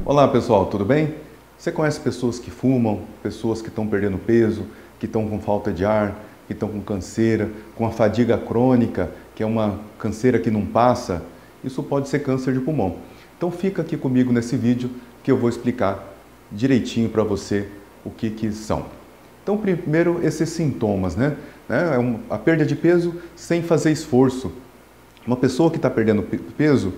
Olá pessoal, tudo bem? Você conhece pessoas que fumam, pessoas que estão perdendo peso, que estão com falta de ar, que estão com canseira, com a fadiga crônica, que é uma canseira que não passa? Isso pode ser câncer de pulmão. Então fica aqui comigo nesse vídeo que eu vou explicar direitinho para você o que são. Então primeiro esses sintomas, né? A perda de peso sem fazer esforço. Uma pessoa que está perdendo peso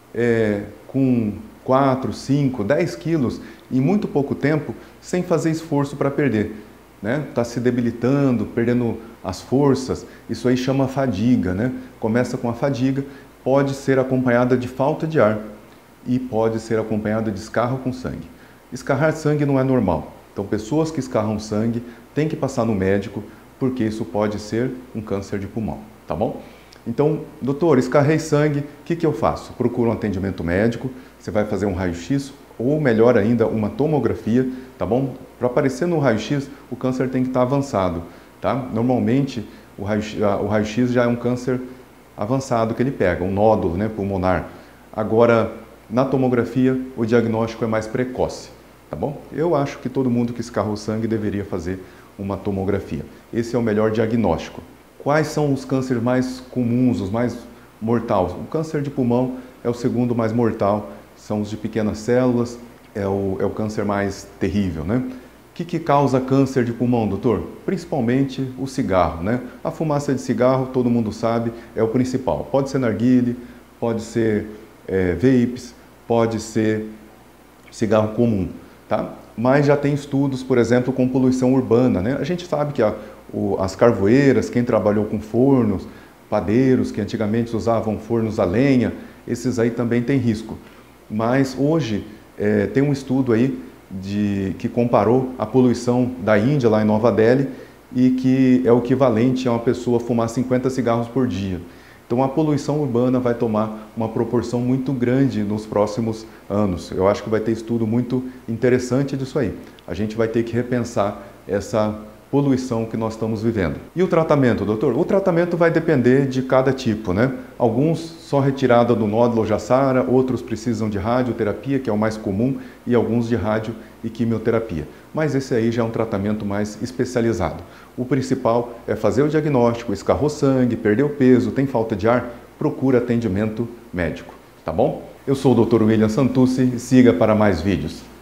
com 4, 5, 10 quilos em muito pouco tempo, sem fazer esforço para perder. Está se debilitando, perdendo as forças, isso aí chama fadiga. Começa com a fadiga, pode ser acompanhada de falta de ar e pode ser acompanhada de escarro com sangue. Escarrar sangue não é normal, então pessoas que escarram sangue têm que passar no médico, porque isso pode ser um câncer de pulmão, tá bom? Então, doutor, escarrei sangue, o que eu faço? Procuro um atendimento médico, você vai fazer um raio-x ou, melhor ainda, uma tomografia, tá bom? Para aparecer no raio-x, o câncer tem que estar avançado, tá? Normalmente, o raio-x já é um câncer avançado que ele pega, um nódulo, pulmonar. Agora, na tomografia, o diagnóstico é mais precoce, tá bom? Eu acho que todo mundo que escarrou sangue deveria fazer uma tomografia. Esse é o melhor diagnóstico. Quais são os cânceres mais comuns, os mais mortais? O câncer de pulmão é o segundo mais mortal, são os de pequenas células, é o câncer mais terrível, O que causa câncer de pulmão, doutor? Principalmente o cigarro, A fumaça de cigarro, todo mundo sabe, é o principal. Pode ser narguilé, pode ser vapes, pode ser cigarro comum, tá? Mas já tem estudos, por exemplo, com poluição urbana, A gente sabe que as carvoeiras, quem trabalhou com fornos, padeiros, que antigamente usavam fornos a lenha, esses aí também têm risco. Mas hoje tem um estudo aí que comparou a poluição da Índia, lá em Nova Delhi, e que é o equivalente a uma pessoa fumar 50 cigarros por dia. Então a poluição urbana vai tomar uma proporção muito grande nos próximos anos. Eu acho que vai ter estudo muito interessante disso aí. A gente vai ter que repensar essa poluição que nós estamos vivendo. E o tratamento, doutor? O tratamento vai depender de cada tipo, Alguns só retirada do nódulo já sara, outros precisam de radioterapia, que é o mais comum, e alguns de rádio e quimioterapia. Mas esse aí já é um tratamento mais especializado. O principal é fazer o diagnóstico, escarrou sangue, perdeu peso, tem falta de ar, procura atendimento médico, tá bom? Eu sou o Dr. William Santucci e siga para mais vídeos.